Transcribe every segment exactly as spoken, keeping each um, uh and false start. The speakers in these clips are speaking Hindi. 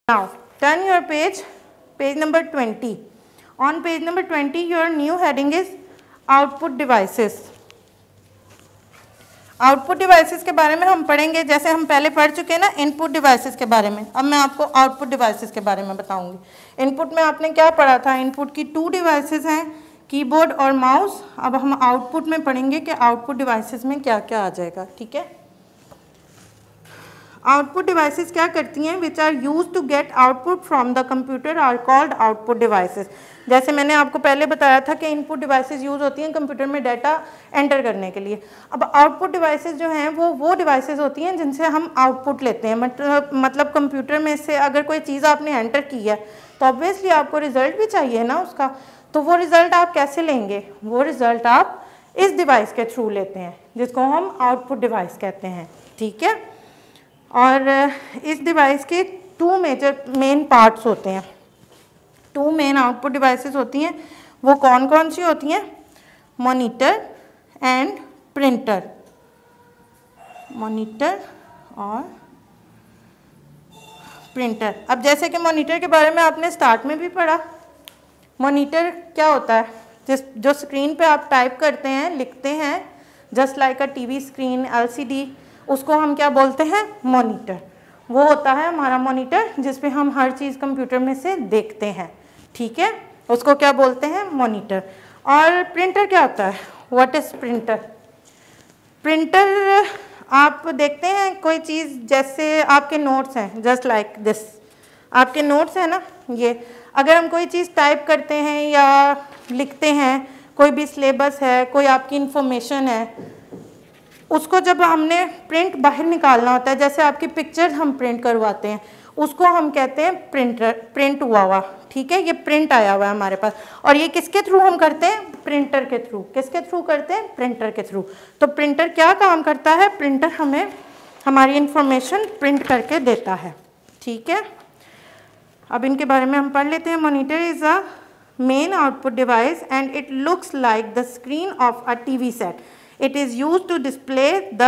Now turn your page, page number twenty. On page number twenty, your new heading is output devices. Output devices के बारे में हम पढ़ेंगे, जैसे हम पहले पढ़ चुके हैं ना इनपुट डिवाइसेस के बारे में। अब मैं आपको आउटपुट डिवाइसेस के बारे में बताऊंगी। इनपुट में आपने क्या पढ़ा था, इनपुट की टू डिवाइसेस हैं, कीबोर्ड और माउस। अब हम आउटपुट में पढ़ेंगे कि आउटपुट डिवाइसेस में क्या क्या आ जाएगा। ठीक है, आउटपुट डिवाइसेस क्या करती हैं, which are use to get output from the computer are called output devices. जैसे मैंने आपको पहले बताया था कि इनपुट डिवाइसेस यूज होती हैं कंप्यूटर में डाटा एंटर करने के लिए। अब आउटपुट डिवाइसेस जो हैं वो वो डिवाइसेस होती हैं जिनसे हम आउटपुट लेते हैं। मतलब मतलब कंप्यूटर में से अगर कोई चीज़ आपने एंटर की है तो ऑब्वियसली आपको रिजल्ट भी चाहिए ना उसका, तो वो रिजल्ट आप कैसे लेंगे, वो रिजल्ट आप इस डिवाइस के थ्रू लेते हैं जिसको हम आउटपुट डिवाइस कहते हैं। ठीक है, और इस डिवाइस के टू मेजर मेन पार्ट्स होते हैं, टू मेन आउटपुट डिवाइसेस होती हैं। वो कौन कौन सी होती हैं, मॉनिटर एंड प्रिंटर। मॉनिटर और प्रिंटर। अब जैसे कि मॉनिटर के बारे में आपने स्टार्ट में भी पढ़ा, मॉनिटर क्या होता है, जिस जो स्क्रीन पे आप टाइप करते हैं, लिखते हैं, just like a TV screen, LCD, उसको हम क्या बोलते हैं, मॉनिटर। वो होता है हमारा मॉनिटर जिसपे हम हर चीज़ कंप्यूटर में से देखते हैं। ठीक है, उसको क्या बोलते हैं, मॉनिटर। और प्रिंटर क्या होता है, व्हाट इज़ प्रिंटर। प्रिंटर आप देखते हैं कोई चीज़, जैसे आपके नोट्स हैं, जस्ट लाइक दिस, आपके नोट्स हैं ना ये, अगर हम कोई चीज़ टाइप करते हैं या लिखते हैं, कोई भी सिलेबस है, कोई आपकी इंफॉर्मेशन है, उसको जब हमने प्रिंट बाहर निकालना होता है, जैसे आपकी पिक्चर हम प्रिंट करवाते हैं, उसको हम कहते हैं प्रिंटर, प्रिंट हुआ हुआ। ठीक है, ये प्रिंट आया हुआ है हमारे पास, और ये किसके थ्रू हम करते हैं, प्रिंटर के थ्रू। किसके थ्रू करते हैं, प्रिंटर के थ्रू। तो प्रिंटर क्या काम करता है, प्रिंटर हमें हमारी इंफॉर्मेशन प्रिंट करके देता है। ठीक है, अब इनके बारे में हम पढ़ लेते हैं। Monitor is a main output device and it looks like the screen of a TV set. It is used to display the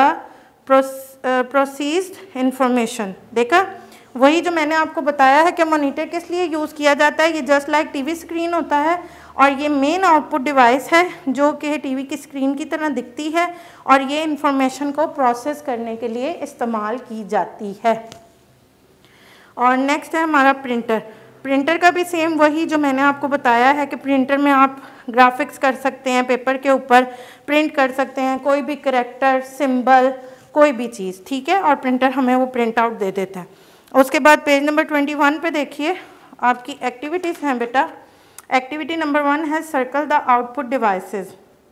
processed information। देखा, वही जो मैंने आपको बताया है कि मॉनिटर किस लिए यूज़ किया जाता है, ये जस्ट लाइक टीवी स्क्रीन होता है और ये मेन आउटपुट डिवाइस है जो कि टीवी की स्क्रीन की तरह दिखती है और ये इंफॉर्मेशन को प्रोसेस करने के लिए इस्तेमाल की जाती है। और नेक्स्ट है हमारा प्रिंटर। प्रिंटर का भी सेम वही जो मैंने आपको बताया है कि प्रिंटर में आप ग्राफिक्स कर सकते हैं, पेपर के ऊपर प्रिंट कर सकते हैं, कोई भी करैक्टर, सिंबल, कोई भी चीज़। ठीक है, और प्रिंटर हमें वो प्रिंट आउट दे देता है। उसके बाद पेज नंबर ट्वेंटी वन पे देखिए, आपकी एक्टिविटीज़ हैं बेटा। एक्टिविटी नंबर वन है सर्कल द आउटपुट डिवाइसेस।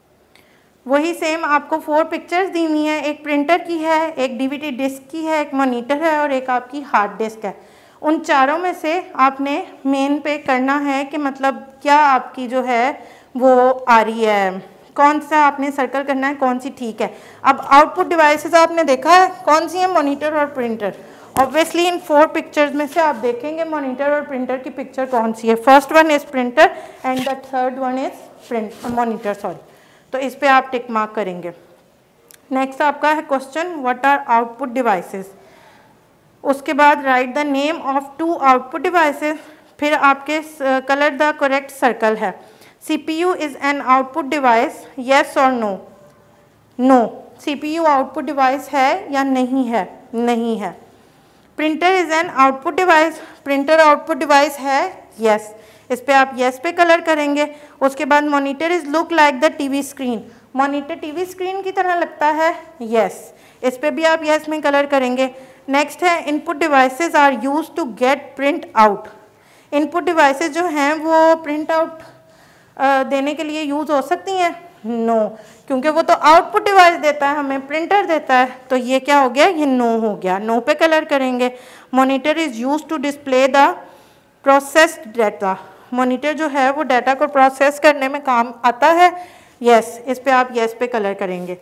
वही सेम आपको फोर पिक्चर्स दी हुई हैं, एक प्रिंटर की है, एक डीवीडी डिस्क की है, एक मॉनिटर है और एक आपकी हार्ड डिस्क है। उन चारों में से आपने मेन पे करना है कि मतलब क्या आपकी जो है वो आ रही है, कौन सा आपने सर्कल करना है, कौन सी ठीक है। अब आउटपुट डिवाइसेस आपने देखा है कौन सी है, मॉनिटर और प्रिंटर। ऑब्वियसली इन फोर पिक्चर्स में से आप देखेंगे मॉनिटर और प्रिंटर की पिक्चर कौन सी है। First one is printer and the third one is print monitor, sorry. तो इस पर आप टिक मार्क करेंगे। नेक्स्ट आपका है question, what are output devices. उसके बाद write the name of two output devices, फिर आपके कलर द करेक्ट सर्कल है। CPU is an output device, yes और no. No, CPU output device है या नहीं है, नहीं है। Printer is an output device, printer output device है, येस। इस पर आप येस पे कलर करेंगे। उसके बाद monitor is look like the TV screen, monitor TV screen की तरह लगता है, येस। इस पर भी आप येस में कलर करेंगे। नेक्स्ट है input devices are use to get print out. Input devices जो हैं वो प्रिंट आउट देने के लिए यूज़ हो सकती हैं, नो no, क्योंकि वो तो आउटपुट डिवाइस देता है हमें, प्रिंटर देता है, तो ये क्या हो गया, ये नो हो गया। नो पे कलर करेंगे। Monitor is use to display the processed data, monitor जो है वो डाटा को प्रोसेस करने में काम आता है, यस। इस पर आप यस पे कलर करेंगे।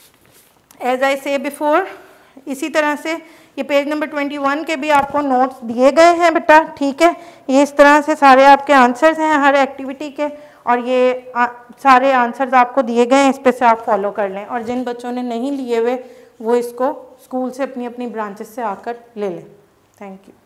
एज आई से बिफोर, इसी तरह से ये पेज नंबर ट्वेंटी वन के भी आपको नोट्स दिए गए हैं बेटा। ठीक है, ये इस तरह से सारे आपके आंसर्स हैं हर एक्टिविटी के, और ये आ, सारे आंसर्स आपको दिए गए हैं, इस पे से आप फॉलो कर लें। और जिन बच्चों ने नहीं लिए हुए वो इसको स्कूल से अपनी अपनी ब्रांचेस से आकर ले लें। Thank you.